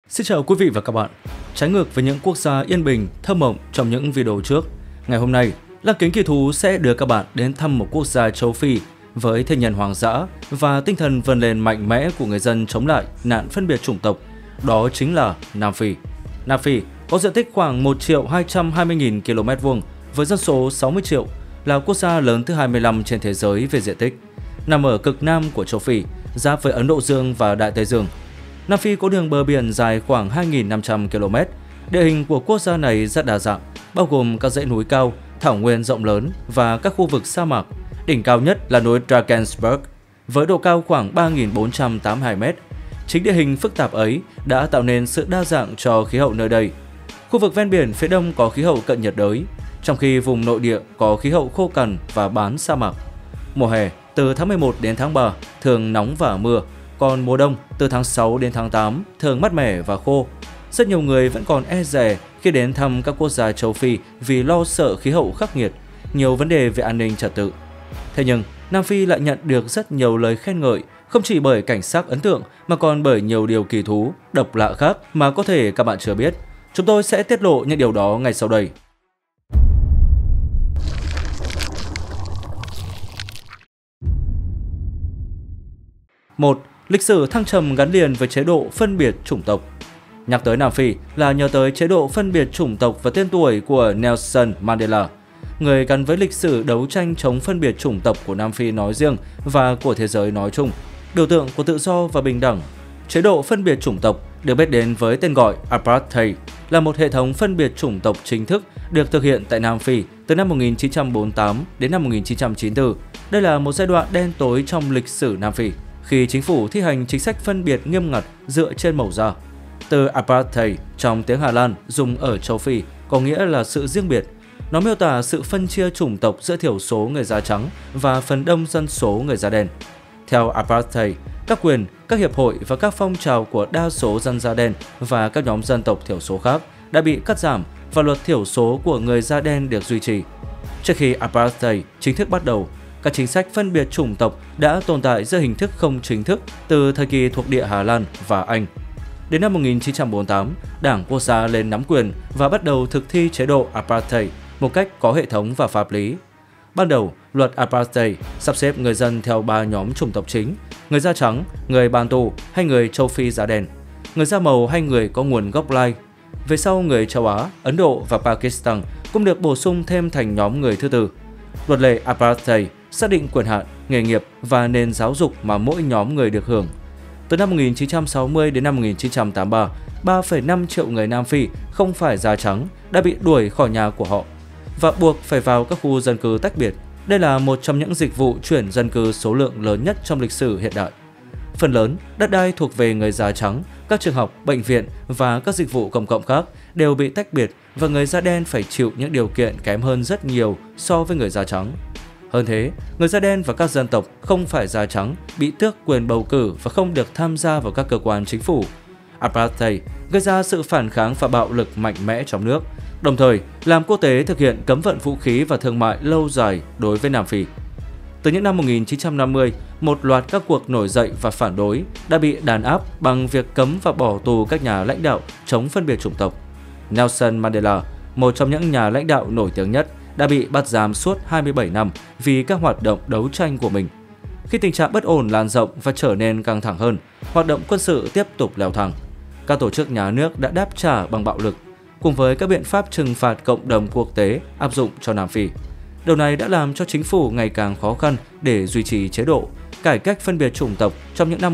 Xin chào quý vị và các bạn. Trái ngược với những quốc gia yên bình, thơ mộng trong những video trước, ngày hôm nay, Lăng Kính Kỳ Thú sẽ đưa các bạn đến thăm một quốc gia châu Phi với thiên nhiên hoang dã và tinh thần vươn lên mạnh mẽ của người dân chống lại nạn phân biệt chủng tộc. Đó chính là Nam Phi. Nam Phi có diện tích khoảng 1.220.000 km2 với dân số 60 triệu, là quốc gia lớn thứ 25 trên thế giới về diện tích. Nằm ở cực nam của châu Phi, giáp với Ấn Độ Dương và Đại Tây Dương. Nam Phi có đường bờ biển dài khoảng 2.500 km. Địa hình của quốc gia này rất đa dạng, bao gồm các dãy núi cao, thảo nguyên rộng lớn và các khu vực sa mạc. Đỉnh cao nhất là núi Drakensberg, với độ cao khoảng 3.482 m. Chính địa hình phức tạp ấy đã tạo nên sự đa dạng cho khí hậu nơi đây. Khu vực ven biển phía đông có khí hậu cận nhiệt đới, trong khi vùng nội địa có khí hậu khô cằn và bán sa mạc. Mùa hè từ tháng 11 đến tháng 3 thường nóng và mưa, còn mùa đông từ tháng 6 đến tháng 8 thường mát mẻ và khô. Rất nhiều người vẫn còn e dè khi đến thăm các quốc gia châu Phi vì lo sợ khí hậu khắc nghiệt, nhiều vấn đề về an ninh trật tự. Thế nhưng, Nam Phi lại nhận được rất nhiều lời khen ngợi, không chỉ bởi cảnh sắc ấn tượng mà còn bởi nhiều điều kỳ thú, độc lạ khác mà có thể các bạn chưa biết. Chúng tôi sẽ tiết lộ những điều đó ngay sau đây. 1. Lịch sử thăng trầm gắn liền với chế độ phân biệt chủng tộc. Nhắc tới Nam Phi là nhớ tới chế độ phân biệt chủng tộc và tên tuổi của Nelson Mandela, người gắn với lịch sử đấu tranh chống phân biệt chủng tộc của Nam Phi nói riêng và của thế giới nói chung, biểu tượng của tự do và bình đẳng. Chế độ phân biệt chủng tộc được biết đến với tên gọi Apartheid là một hệ thống phân biệt chủng tộc chính thức được thực hiện tại Nam Phi từ năm 1948 đến năm 1994. Đây là một giai đoạn đen tối trong lịch sử Nam Phi, khi chính phủ thi hành chính sách phân biệt nghiêm ngặt dựa trên màu da. Từ Apartheid trong tiếng Hà Lan dùng ở châu Phi có nghĩa là sự riêng biệt. Nó miêu tả sự phân chia chủng tộc giữa thiểu số người da trắng và phần đông dân số người da đen. Theo Apartheid, các quyền, các hiệp hội và các phong trào của đa số dân da đen và các nhóm dân tộc thiểu số khác đã bị cắt giảm và luật thiểu số của người da đen được duy trì. Trước khi Apartheid chính thức bắt đầu, các chính sách phân biệt chủng tộc đã tồn tại dưới hình thức không chính thức từ thời kỳ thuộc địa Hà Lan và Anh. Đến năm 1948, Đảng Quốc gia lên nắm quyền và bắt đầu thực thi chế độ Apartheid một cách có hệ thống và pháp lý. Ban đầu, luật Apartheid sắp xếp người dân theo 3 nhóm chủng tộc chính: người da trắng, người Bantu hay người châu Phi da đen, người da màu hay người có nguồn gốc Lai. Về sau, người châu Á, Ấn Độ và Pakistan cũng được bổ sung thêm thành nhóm người thứ tư. Luật lệ Apartheid xác định quyền hạn, nghề nghiệp và nền giáo dục mà mỗi nhóm người được hưởng. Từ năm 1960 đến năm 1983, 3,5 triệu người Nam Phi không phải da trắng đã bị đuổi khỏi nhà của họ và buộc phải vào các khu dân cư tách biệt. Đây là một trong những dịch vụ chuyển dân cư số lượng lớn nhất trong lịch sử hiện đại. Phần lớn, đất đai thuộc về người da trắng, các trường học, bệnh viện và các dịch vụ công cộng khác đều bị tách biệt và người da đen phải chịu những điều kiện kém hơn rất nhiều so với người da trắng. Hơn thế, người da đen và các dân tộc không phải da trắng bị tước quyền bầu cử và không được tham gia vào các cơ quan chính phủ. Apartheid gây ra sự phản kháng và bạo lực mạnh mẽ trong nước, đồng thời làm quốc tế thực hiện cấm vận vũ khí và thương mại lâu dài đối với Nam Phi. Từ những năm 1950, một loạt các cuộc nổi dậy và phản đối đã bị đàn áp bằng việc cấm và bỏ tù các nhà lãnh đạo chống phân biệt chủng tộc. Nelson Mandela, một trong những nhà lãnh đạo nổi tiếng nhất, đã bị bắt giam suốt 27 năm vì các hoạt động đấu tranh của mình. Khi tình trạng bất ổn lan rộng và trở nên căng thẳng hơn, hoạt động quân sự tiếp tục leo thang. Các tổ chức nhà nước đã đáp trả bằng bạo lực, cùng với các biện pháp trừng phạt cộng đồng quốc tế áp dụng cho Nam Phi. Điều này đã làm cho chính phủ ngày càng khó khăn để duy trì chế độ. Cải cách phân biệt chủng tộc trong những năm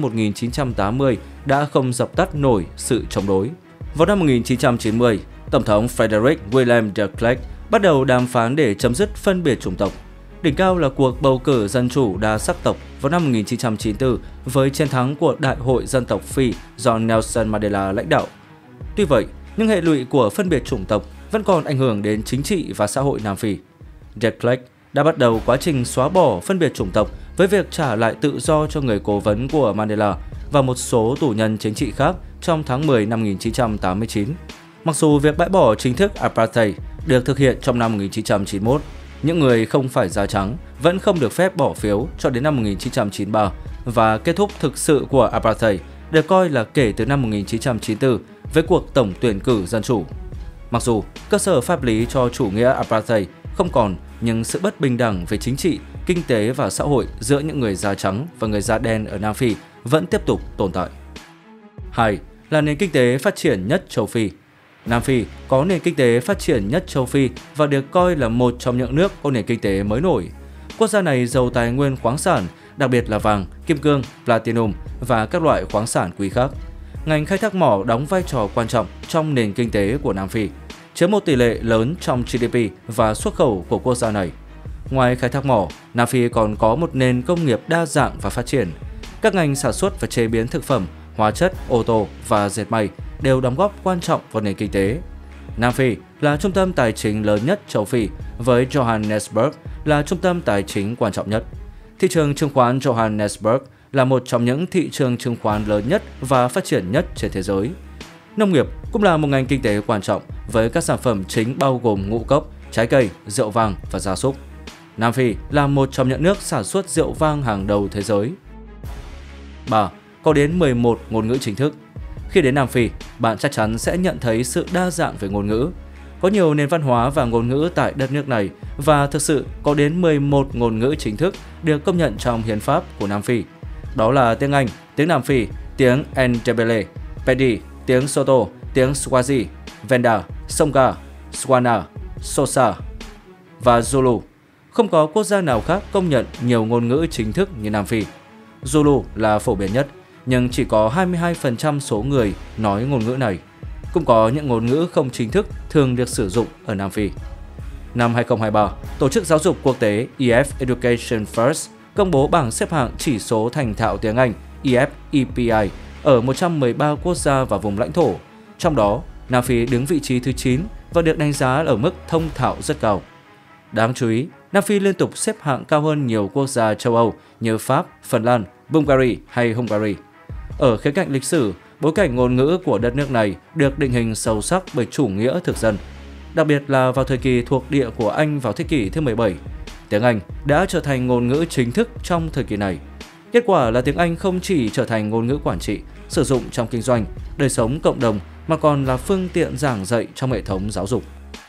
1980 đã không dập tắt nổi sự chống đối. Vào năm 1990, Tổng thống Frederick William de Klerk bắt đầu đàm phán để chấm dứt phân biệt chủng tộc. Đỉnh cao là cuộc bầu cử dân chủ đa sắc tộc vào năm 1994 với chiến thắng của Đại hội dân tộc Phi do Nelson Mandela lãnh đạo. Tuy vậy, những hệ lụy của phân biệt chủng tộc vẫn còn ảnh hưởng đến chính trị và xã hội Nam Phi. De Klerk đã bắt đầu quá trình xóa bỏ phân biệt chủng tộc với việc trả lại tự do cho người cố vấn của Mandela và một số tù nhân chính trị khác trong tháng 10 năm 1989. Mặc dù việc bãi bỏ chính thức Apartheid được thực hiện trong năm 1991, những người không phải da trắng vẫn không được phép bỏ phiếu cho đến năm 1993 và kết thúc thực sự của Apartheid được coi là kể từ năm 1994 với cuộc tổng tuyển cử dân chủ. Mặc dù cơ sở pháp lý cho chủ nghĩa apartheid không còn, nhưng sự bất bình đẳng về chính trị, kinh tế và xã hội giữa những người da trắng và người da đen ở Nam Phi vẫn tiếp tục tồn tại. 2. Là nền kinh tế phát triển nhất châu Phi. Nam Phi có nền kinh tế phát triển nhất châu Phi và được coi là một trong những nước có nền kinh tế mới nổi. Quốc gia này giàu tài nguyên khoáng sản, đặc biệt là vàng, kim cương, platinum và các loại khoáng sản quý khác. Ngành khai thác mỏ đóng vai trò quan trọng trong nền kinh tế của Nam Phi, chiếm một tỷ lệ lớn trong GDP và xuất khẩu của quốc gia này. Ngoài khai thác mỏ, Nam Phi còn có một nền công nghiệp đa dạng và phát triển. Các ngành sản xuất và chế biến thực phẩm, hóa chất, ô tô và dệt may đều đóng góp quan trọng vào nền kinh tế. Nam Phi là trung tâm tài chính lớn nhất châu Phi, với Johannesburg là trung tâm tài chính quan trọng nhất. Thị trường chứng khoán Johannesburg là một trong những thị trường chứng khoán lớn nhất và phát triển nhất trên thế giới. Nông nghiệp cũng là một ngành kinh tế quan trọng với các sản phẩm chính bao gồm ngũ cốc, trái cây, rượu vang và gia súc. Nam Phi là một trong những nước sản xuất rượu vang hàng đầu thế giới. 3. Có đến 11 ngôn ngữ chính thức. Khi đến Nam Phi, bạn chắc chắn sẽ nhận thấy sự đa dạng về ngôn ngữ. Có nhiều nền văn hóa và ngôn ngữ tại đất nước này và thực sự có đến 11 ngôn ngữ chính thức được công nhận trong hiến pháp của Nam Phi. Đó là tiếng Anh, tiếng Nam Phi, tiếng Ndebele, Pedi, tiếng Soto, tiếng Swazi, Venda, Songa, Swana, Xhosa và Zulu. Không có quốc gia nào khác công nhận nhiều ngôn ngữ chính thức như Nam Phi. Zulu là phổ biến nhất, nhưng chỉ có 22% số người nói ngôn ngữ này. Cũng có những ngôn ngữ không chính thức thường được sử dụng ở Nam Phi. Năm 2023, Tổ chức Giáo dục Quốc tế EF Education First công bố bảng xếp hạng chỉ số thành thạo tiếng Anh EF-EPI ở 113 quốc gia và vùng lãnh thổ. Trong đó, Nam Phi đứng vị trí thứ 9 và được đánh giá ở mức thông thạo rất cao. Đáng chú ý, Nam Phi liên tục xếp hạng cao hơn nhiều quốc gia châu Âu như Pháp, Phần Lan, Bulgaria hay Hungary. Ở khía cạnh lịch sử, bối cảnh ngôn ngữ của đất nước này được định hình sâu sắc bởi chủ nghĩa thực dân. Đặc biệt là vào thời kỳ thuộc địa của Anh vào thế kỷ thứ 17, tiếng Anh đã trở thành ngôn ngữ chính thức trong thời kỳ này. Kết quả là tiếng Anh không chỉ trở thành ngôn ngữ quản trị, sử dụng trong kinh doanh, đời sống cộng đồng mà còn là phương tiện giảng dạy trong hệ thống giáo dục.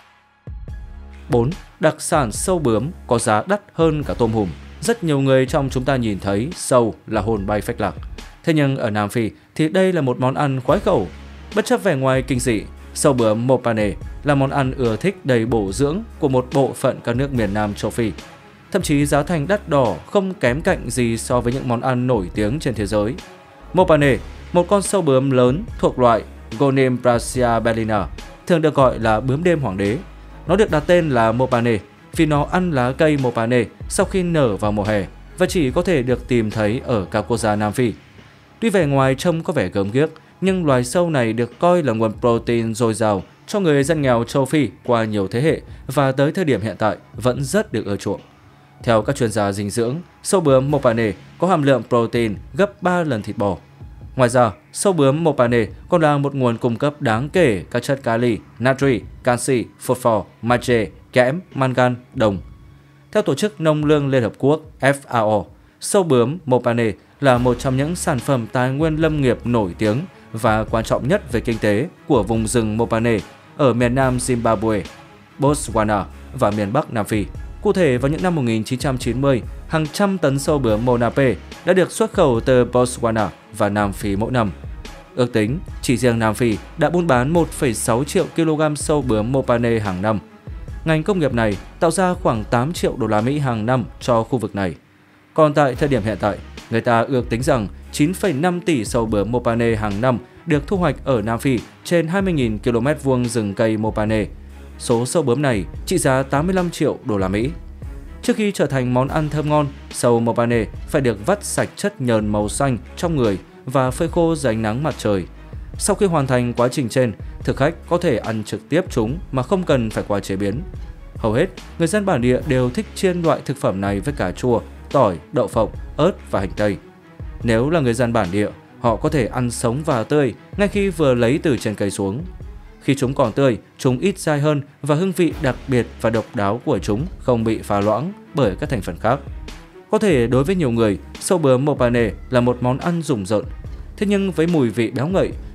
4. Đặc sản sâu bướm có giá đắt hơn cả tôm hùm. Rất nhiều người trong chúng ta nhìn thấy sâu là hồn bay phách lạc. Thế nhưng ở Nam Phi thì đây là một món ăn khoái khẩu. Bất chấp vẻ ngoài kinh dị, sâu bướm Mopane là món ăn ưa thích đầy bổ dưỡng của một bộ phận các nước miền Nam châu Phi. Thậm chí giá thành đắt đỏ không kém cạnh gì so với những món ăn nổi tiếng trên thế giới. Mopane, một con sâu bướm lớn thuộc loại Gonemprasia bellina, thường được gọi là bướm đêm hoàng đế. Nó được đặt tên là Mopane vì nó ăn lá cây Mopane sau khi nở vào mùa hè và chỉ có thể được tìm thấy ở các quốc gia Nam Phi. Tuy vẻ ngoài trông có vẻ gớm ghiếc, nhưng loài sâu này được coi là nguồn protein dồi dào cho người dân nghèo châu Phi qua nhiều thế hệ và tới thời điểm hiện tại vẫn rất được ưa chuộng. Theo các chuyên gia dinh dưỡng, sâu bướm Mopane có hàm lượng protein gấp 3 lần thịt bò. Ngoài ra, sâu bướm Mopane còn là một nguồn cung cấp đáng kể các chất kali, natri, canxi, phosphor, magie, kẽm, mangan, đồng. Theo Tổ chức Nông lương Liên Hợp Quốc FAO, sâu bướm Mopane là một trong những sản phẩm tài nguyên lâm nghiệp nổi tiếng và quan trọng nhất về kinh tế của vùng rừng Mopane ở miền Nam Zimbabwe, Botswana và miền Bắc Nam Phi. Cụ thể, vào những năm 1990, hàng trăm tấn sâu bướm Monape đã được xuất khẩu từ Botswana và Nam Phi mỗi năm. Ước tính, chỉ riêng Nam Phi đã buôn bán 1,6 triệu kg sâu bướm Mopane hàng năm. Ngành công nghiệp này tạo ra khoảng 8 triệu đô la Mỹ hàng năm cho khu vực này. Còn tại thời điểm hiện tại, người ta ước tính rằng 9,5 tỷ sâu bướm Mopane hàng năm được thu hoạch ở Nam Phi trên 20.000 km vuông rừng cây Mopane. Số sâu bướm này trị giá 85 triệu đô la Mỹ. Trước khi trở thành món ăn thơm ngon, sâu Mopane phải được vắt sạch chất nhờn màu xanh trong người và phơi khô dưới ánh nắng mặt trời. Sau khi hoàn thành quá trình trên, thực khách có thể ăn trực tiếp chúng mà không cần phải qua chế biến. Hầu hết, người dân bản địa đều thích chiên loại thực phẩm này với cà chua, tỏi, đậu phộng, ớt và hành tây. Nếu là người dân bản địa, họ có thể ăn sống và tươi ngay khi vừa lấy từ trên cây xuống. Khi chúng còn tươi, chúng ít dai hơn và hương vị đặc biệt và độc đáo của chúng không bị pha loãng bởi các thành phần khác. Có thể đối với nhiều người, sâu bướm Mopane là một món ăn rùng rợn. Thế nhưng với mùi vị béo ngậy,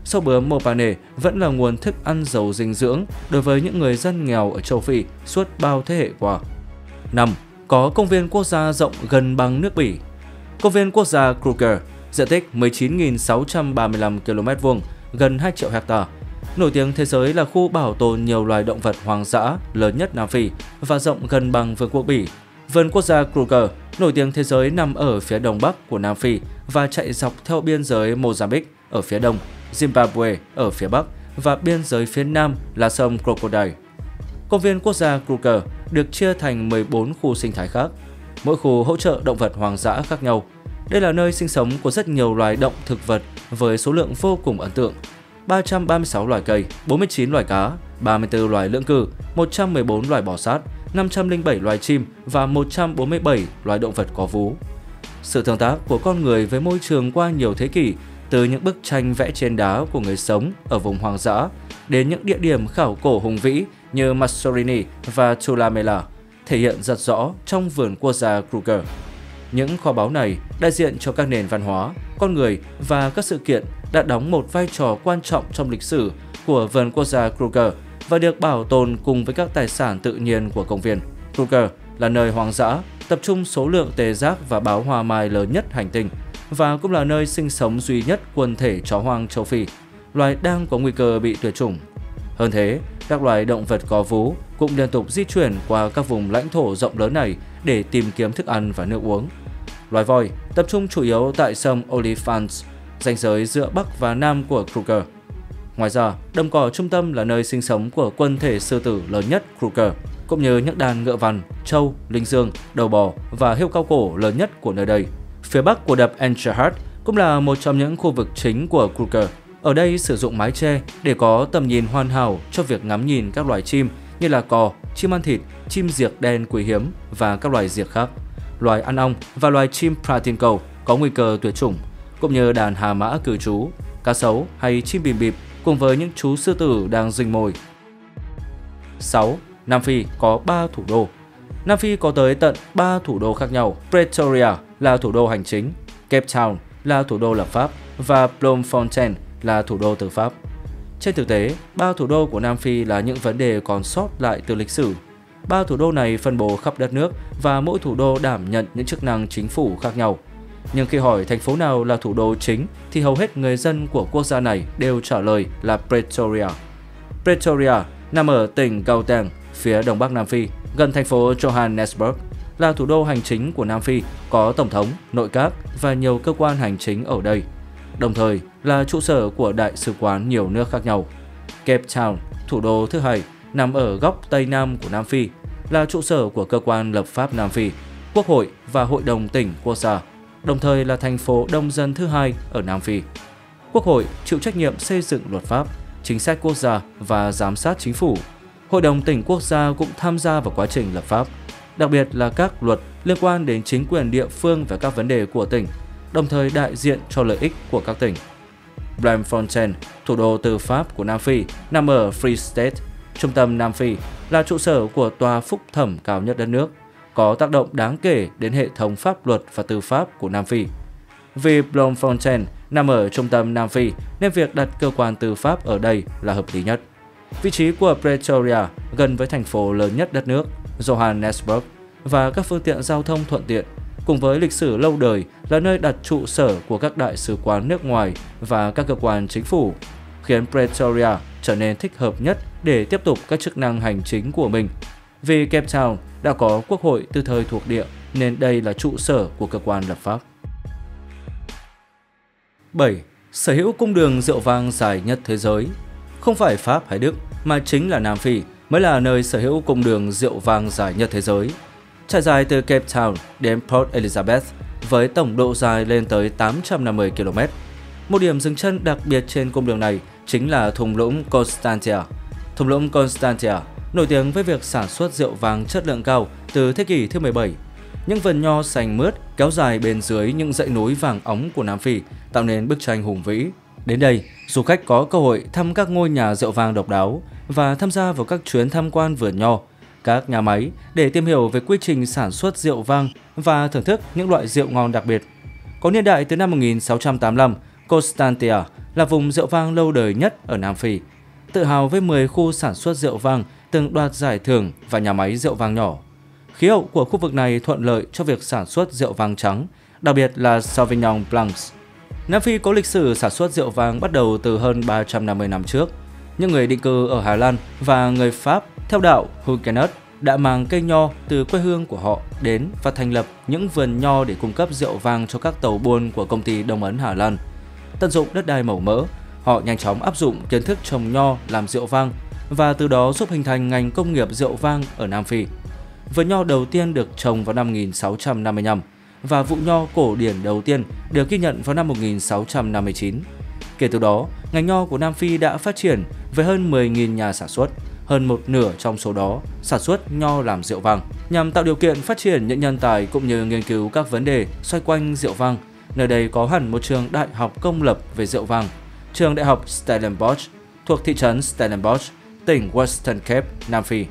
sâu bướm Mopane vẫn là nguồn thức ăn giàu dinh dưỡng đối với những người dân nghèo ở châu Phi suốt bao thế hệ qua. 5. Có công viên quốc gia rộng gần bằng nước Bỉ. Công viên quốc gia Kruger, diện tích 19.635 km2, gần 2 triệu ha, nổi tiếng thế giới là khu bảo tồn nhiều loài động vật hoang dã lớn nhất Nam Phi và rộng gần bằng Vương quốc Bỉ. Vườn quốc gia Kruger nổi tiếng thế giới nằm ở phía đông bắc của Nam Phi và chạy dọc theo biên giới Mozambique ở phía đông, Zimbabwe ở phía bắc và biên giới phía nam là sông Crocodile. Công viên quốc gia Kruger được chia thành 14 khu sinh thái khác, mỗi khu hỗ trợ động vật hoang dã khác nhau. Đây là nơi sinh sống của rất nhiều loài động thực vật với số lượng vô cùng ấn tượng. 336 loài cây, 49 loài cá, 34 loài lưỡng cư, 114 loài bò sát, 507 loài chim và 147 loài động vật có vú. Sự tương tác của con người với môi trường qua nhiều thế kỷ, từ những bức tranh vẽ trên đá của người sống ở vùng hoang dã đến những địa điểm khảo cổ hùng vĩ như Mastrorini và Tulamela, thể hiện rất rõ trong vườn quốc gia Kruger. Những kho báu này đại diện cho các nền văn hóa, con người và các sự kiện đã đóng một vai trò quan trọng trong lịch sử của vườn quốc gia Kruger và được bảo tồn cùng với các tài sản tự nhiên của công viên. Kruger là nơi hoang dã, tập trung số lượng tê giác và báo hoa mai lớn nhất hành tinh và cũng là nơi sinh sống duy nhất quần thể chó hoang châu Phi, loài đang có nguy cơ bị tuyệt chủng. Hơn thế, các loài động vật có vú cũng liên tục di chuyển qua các vùng lãnh thổ rộng lớn này để tìm kiếm thức ăn và nước uống. Loài voi tập trung chủ yếu tại sông Olifants, ranh giới giữa Bắc và Nam của Kruger. Ngoài ra, đồng cỏ trung tâm là nơi sinh sống của quần thể sư tử lớn nhất Kruger, cũng như những đàn ngựa vằn, trâu, linh dương, đầu bò và hươu cao cổ lớn nhất của nơi đây. Phía bắc của đập Encherhard cũng là một trong những khu vực chính của Kruger. Ở đây sử dụng mái che để có tầm nhìn hoàn hảo cho việc ngắm nhìn các loài chim như là cò, chim ăn thịt, chim diệc đen quý hiếm và các loài diệc khác, loài ăn ong và loài chim pratinco có nguy cơ tuyệt chủng, cũng như đàn hà mã cư trú, cá sấu hay chim bìm bịp cùng với những chú sư tử đang rình mồi. 6. Nam Phi có 3 thủ đô. Nam Phi có tới tận 3 thủ đô khác nhau. Pretoria là thủ đô hành chính, Cape Town là thủ đô lập pháp và Bloemfontein là thủ đô tư pháp. Trên thực tế, 3 thủ đô của Nam Phi là những vấn đề còn sót lại từ lịch sử. 3 thủ đô này phân bố khắp đất nước và mỗi thủ đô đảm nhận những chức năng chính phủ khác nhau. Nhưng khi hỏi thành phố nào là thủ đô chính thì hầu hết người dân của quốc gia này đều trả lời là Pretoria. Pretoria nằm ở tỉnh Gauteng, phía đông bắc Nam Phi, gần thành phố Johannesburg, là thủ đô hành chính của Nam Phi, có tổng thống, nội các và nhiều cơ quan hành chính ở đây, đồng thời là trụ sở của đại sứ quán nhiều nước khác nhau. Cape Town, thủ đô thứ hai, nằm ở góc Tây Nam của Nam Phi, là trụ sở của cơ quan lập pháp Nam Phi, Quốc hội và Hội đồng tỉnh quốc gia, đồng thời là thành phố đông dân thứ hai ở Nam Phi. Quốc hội chịu trách nhiệm xây dựng luật pháp, chính sách quốc gia và giám sát chính phủ. Hội đồng tỉnh quốc gia cũng tham gia vào quá trình lập pháp, đặc biệt là các luật liên quan đến chính quyền địa phương và các vấn đề của tỉnh, đồng thời đại diện cho lợi ích của các tỉnh. Bloemfontein, thủ đô tư pháp của Nam Phi, nằm ở Free State, trung tâm Nam Phi, là trụ sở của tòa phúc thẩm cao nhất đất nước, có tác động đáng kể đến hệ thống pháp luật và tư pháp của Nam Phi. Vì Bloemfontein nằm ở trung tâm Nam Phi nên việc đặt cơ quan tư pháp ở đây là hợp lý nhất. Vị trí của Pretoria gần với thành phố lớn nhất đất nước, Johannesburg, và các phương tiện giao thông thuận tiện, cùng với lịch sử lâu đời là nơi đặt trụ sở của các đại sứ quán nước ngoài và các cơ quan chính phủ, khiến Pretoria trở nên thích hợp nhất để tiếp tục các chức năng hành chính của mình. Vì Cape Town đã có quốc hội từ thời thuộc địa nên đây là trụ sở của cơ quan lập pháp. 7. Sở hữu cung đường rượu vang dài nhất thế giới. Không phải Pháp hay Đức mà chính là Nam Phi mới là nơi sở hữu cung đường rượu vang dài nhất thế giới. Trải dài từ Cape Town đến Port Elizabeth với tổng độ dài lên tới 850 km. Một điểm dừng chân đặc biệt trên cung đường này chính là thung lũng Constantia. Thung lũng Constantia nổi tiếng với việc sản xuất rượu vang chất lượng cao từ thế kỷ thứ 17. Những vườn nho xanh mướt kéo dài bên dưới những dãy núi vàng óng của Nam Phi tạo nên bức tranh hùng vĩ. Đến đây, du khách có cơ hội thăm các ngôi nhà rượu vang độc đáo và tham gia vào các chuyến tham quan vườn nho, các nhà máy để tìm hiểu về quy trình sản xuất rượu vang và thưởng thức những loại rượu ngon đặc biệt. Có niên đại từ năm 1685, Constantia là vùng rượu vang lâu đời nhất ở Nam Phi, tự hào với 10 khu sản xuất rượu vang từng đoạt giải thưởng và nhà máy rượu vang nhỏ. Khí hậu của khu vực này thuận lợi cho việc sản xuất rượu vang trắng, đặc biệt là Sauvignon Blanc. Nam Phi có lịch sử sản xuất rượu vang bắt đầu từ hơn 350 năm trước. Những người định cư ở Hà Lan và người Pháp theo đạo Huguenot đã mang cây nho từ quê hương của họ đến và thành lập những vườn nho để cung cấp rượu vang cho các tàu buôn của công ty Đông Ấn Hà Lan. Tận dụng đất đai màu mỡ, họ nhanh chóng áp dụng kiến thức trồng nho làm rượu vang và từ đó giúp hình thành ngành công nghiệp rượu vang ở Nam Phi. Vườn nho đầu tiên được trồng vào năm 1655 và vụ nho cổ điển đầu tiên được ghi nhận vào năm 1659. Kể từ đó, ngành nho của Nam Phi đã phát triển với hơn 10.000 nhà sản xuất, hơn một nửa trong số đó sản xuất nho làm rượu vang. Nhằm tạo điều kiện phát triển những nhân tài cũng như nghiên cứu các vấn đề xoay quanh rượu vang, nơi đây có hẳn một trường đại học công lập về rượu vang, trường đại học Stellenbosch, thuộc thị trấn Stellenbosch, tỉnh Western Cape, Nam Phi.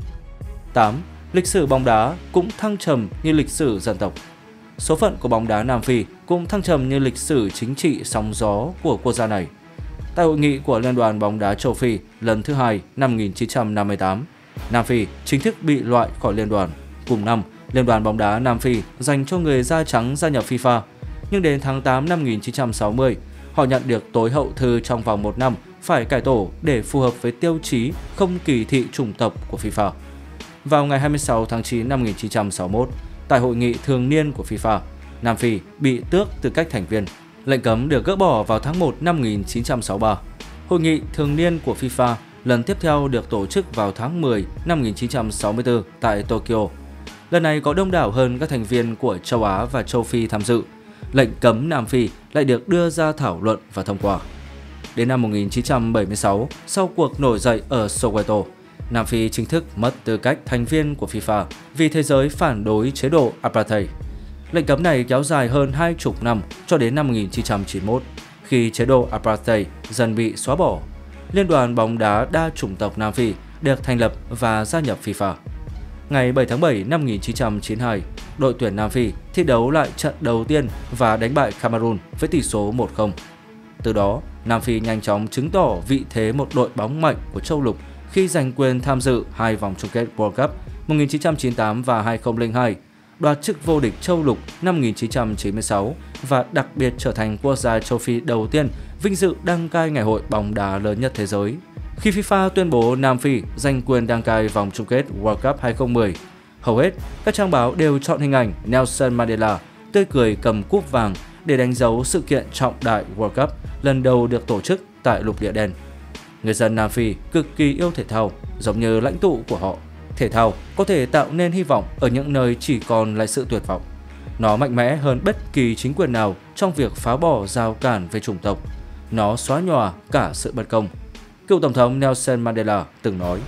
8. Lịch sử bóng đá cũng thăng trầm như lịch sử dân tộc. Số phận của bóng đá Nam Phi cũng thăng trầm như lịch sử chính trị sóng gió của quốc gia này. Tại hội nghị của Liên đoàn bóng đá châu Phi lần thứ 2 năm 1958, Nam Phi chính thức bị loại khỏi liên đoàn. Cùng năm, Liên đoàn bóng đá Nam Phi dành cho người da trắng gia nhập FIFA. Nhưng đến tháng 8 năm 1960, họ nhận được tối hậu thư trong vòng 1 năm phải cải tổ để phù hợp với tiêu chí không kỳ thị chủng tộc của FIFA. Vào ngày 26 tháng 9 năm 1961, tại hội nghị thường niên của FIFA, Nam Phi bị tước tư cách thành viên. Lệnh cấm được gỡ bỏ vào tháng 1 năm 1963. Hội nghị thường niên của FIFA lần tiếp theo được tổ chức vào tháng 10 năm 1964 tại Tokyo. Lần này có đông đảo hơn các thành viên của châu Á và châu Phi tham dự. Lệnh cấm Nam Phi lại được đưa ra thảo luận và thông qua. Đến năm 1976, sau cuộc nổi dậy ở Soweto, Nam Phi chính thức mất tư cách thành viên của FIFA vì thế giới phản đối chế độ apartheid. Lệnh cấm này kéo dài hơn 20 năm cho đến năm 1991, khi chế độ apartheid dần bị xóa bỏ. Liên đoàn bóng đá đa chủng tộc Nam Phi được thành lập và gia nhập FIFA. Ngày 7 tháng 7 năm 1992, đội tuyển Nam Phi thi đấu lại trận đầu tiên và đánh bại Cameroon với tỷ số 1-0. Từ đó, Nam Phi nhanh chóng chứng tỏ vị thế một đội bóng mạnh của châu lục khi giành quyền tham dự 2 vòng chung kết World Cup 1998 và 2002, đoạt chức vô địch châu lục năm 1996 và đặc biệt trở thành quốc gia châu Phi đầu tiên vinh dự đăng cai ngày hội bóng đá lớn nhất thế giới. Khi FIFA tuyên bố Nam Phi giành quyền đăng cai vòng chung kết World Cup 2010, hầu hết các trang báo đều chọn hình ảnh Nelson Mandela tươi cười cầm cúp vàng để đánh dấu sự kiện trọng đại World Cup lần đầu được tổ chức tại lục địa đen. Người dân Nam Phi cực kỳ yêu thể thao, giống như lãnh tụ của họ. Thể thao có thể tạo nên hy vọng ở những nơi chỉ còn lại sự tuyệt vọng. Nó mạnh mẽ hơn bất kỳ chính quyền nào trong việc phá bỏ rào cản về chủng tộc. Nó xóa nhòa cả sự bất công. Cựu Tổng thống Nelson Mandela từng nói.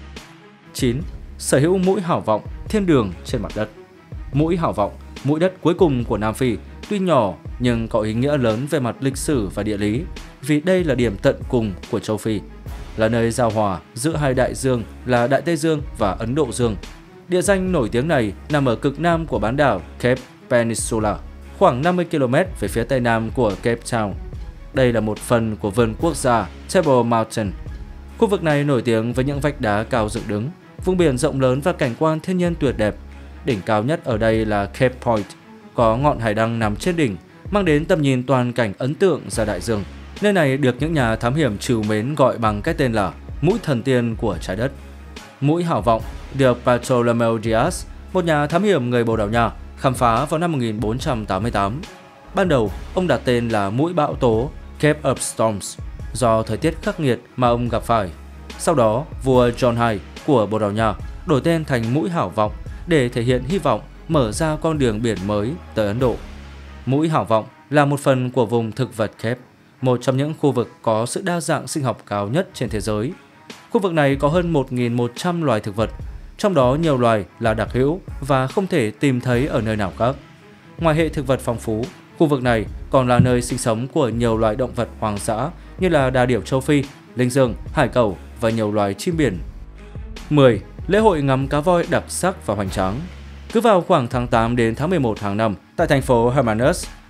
9. Sở hữu mũi hảo vọng, thiên đường trên mặt đất. Mũi hảo vọng, mũi đất cuối cùng của Nam Phi, tuy nhỏ nhưng có ý nghĩa lớn về mặt lịch sử và địa lý, vì đây là điểm tận cùng của châu Phi, là nơi giao hòa giữa hai đại dương là Đại Tây Dương và Ấn Độ Dương. Địa danh nổi tiếng này nằm ở cực nam của bán đảo Cape Peninsula, khoảng 50 km về phía tây nam của Cape Town. Đây là một phần của vườn quốc gia Table Mountain. Khu vực này nổi tiếng với những vách đá cao dựng đứng, vùng biển rộng lớn và cảnh quan thiên nhiên tuyệt đẹp. Đỉnh cao nhất ở đây là Cape Point, có ngọn hải đăng nằm trên đỉnh, mang đến tầm nhìn toàn cảnh ấn tượng ra đại dương. Nơi này được những nhà thám hiểm trìu mến gọi bằng cái tên là mũi thần tiên của trái đất. Mũi hảo vọng được Bartolomeu Diaz, một nhà thám hiểm người Bồ Đào Nha, khám phá vào năm 1488. Ban đầu, ông đặt tên là mũi bão tố Cape of Storms do thời tiết khắc nghiệt mà ông gặp phải. Sau đó, vua John II của Bồ Đào Nha đổi tên thành mũi hảo vọng để thể hiện hy vọng mở ra con đường biển mới tới Ấn Độ. Mũi hảo vọng là một phần của vùng thực vật Cape, một trong những khu vực có sự đa dạng sinh học cao nhất trên thế giới. Khu vực này có hơn 1.100 loài thực vật, trong đó nhiều loài là đặc hữu và không thể tìm thấy ở nơi nào khác. Ngoài hệ thực vật phong phú, khu vực này còn là nơi sinh sống của nhiều loài động vật hoang dã như là đà điểu châu Phi, linh dương, hải cẩu và nhiều loài chim biển. 10. Lễ hội ngắm cá voi đặc sắc và hoành tráng. Cứ vào khoảng tháng 8 đến tháng 11 hàng năm, tại thành phố Hermanus,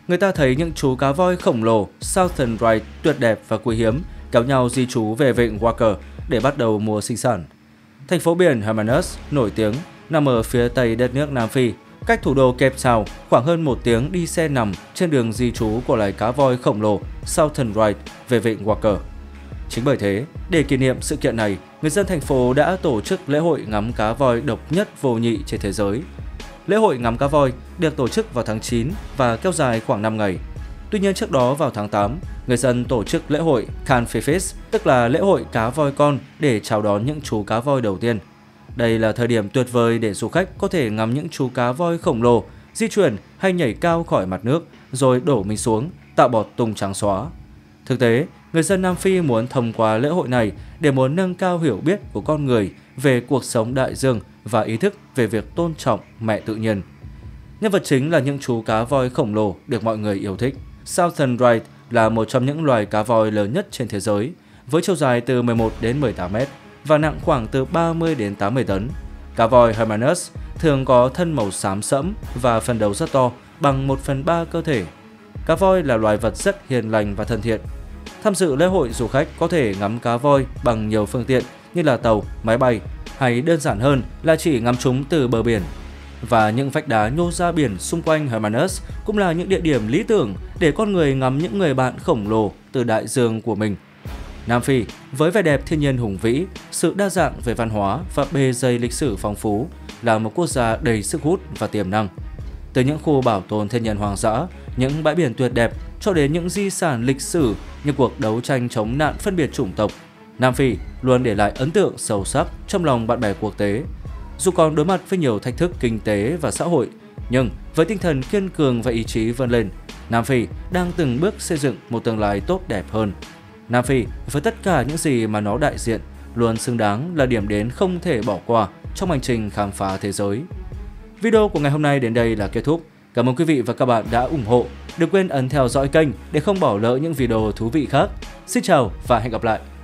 Người ta thấy những chú cá voi khổng lồ Southern Right tuyệt đẹp và quý hiếm kéo nhau di trú về vịnh Walker để bắt đầu mùa sinh sản. Thành phố biển Hermanus nổi tiếng nằm ở phía tây đất nước Nam Phi, cách thủ đô Cape Town khoảng hơn 1 tiếng đi xe nằm trên đường di trú của loài cá voi khổng lồ Southern Right về vịnh Walker. Chính bởi thế, để kỷ niệm sự kiện này, người dân thành phố đã tổ chức lễ hội ngắm cá voi độc nhất vô nhị trên thế giới. Lễ hội ngắm cá voi được tổ chức vào tháng 9 và kéo dài khoảng 5 ngày. Tuy nhiên trước đó vào tháng 8, người dân tổ chức lễ hội Canfifis, tức là lễ hội cá voi con để chào đón những chú cá voi đầu tiên. Đây là thời điểm tuyệt vời để du khách có thể ngắm những chú cá voi khổng lồ di chuyển hay nhảy cao khỏi mặt nước rồi đổ mình xuống, tạo bọt tung trắng xóa. Thực tế, người dân Nam Phi muốn thông qua lễ hội này để muốn nâng cao hiểu biết của con người về cuộc sống đại dương và ý thức về việc tôn trọng mẹ tự nhiên. Nhân vật chính là những chú cá voi khổng lồ được mọi người yêu thích. Southern Right là một trong những loài cá voi lớn nhất trên thế giới, với chiều dài từ 11 đến 18 mét và nặng khoảng từ 30 đến 80 tấn. Cá voi Hermanus thường có thân màu xám sẫm và phần đầu rất to, bằng 1/3 cơ thể. Cá voi là loài vật rất hiền lành và thân thiện. Tham dự lễ hội, du khách có thể ngắm cá voi bằng nhiều phương tiện như là tàu, máy bay, hay đơn giản hơn là chỉ ngắm chúng từ bờ biển. Và những vách đá nhô ra biển xung quanh Hermanus cũng là những địa điểm lý tưởng để con người ngắm những người bạn khổng lồ từ đại dương của mình. Nam Phi, với vẻ đẹp thiên nhiên hùng vĩ, sự đa dạng về văn hóa và bề dày lịch sử phong phú, là một quốc gia đầy sức hút và tiềm năng. Từ những khu bảo tồn thiên nhiên hoang dã, những bãi biển tuyệt đẹp cho đến những di sản lịch sử như cuộc đấu tranh chống nạn phân biệt chủng tộc, Nam Phi luôn để lại ấn tượng sâu sắc trong lòng bạn bè quốc tế. Dù còn đối mặt với nhiều thách thức kinh tế và xã hội, nhưng với tinh thần kiên cường và ý chí vươn lên, Nam Phi đang từng bước xây dựng một tương lai tốt đẹp hơn. Nam Phi, với tất cả những gì mà nó đại diện, luôn xứng đáng là điểm đến không thể bỏ qua trong hành trình khám phá thế giới. Video của ngày hôm nay đến đây là kết thúc. Cảm ơn quý vị và các bạn đã ủng hộ. Đừng quên ấn theo dõi kênh để không bỏ lỡ những video thú vị khác. Xin chào và hẹn gặp lại!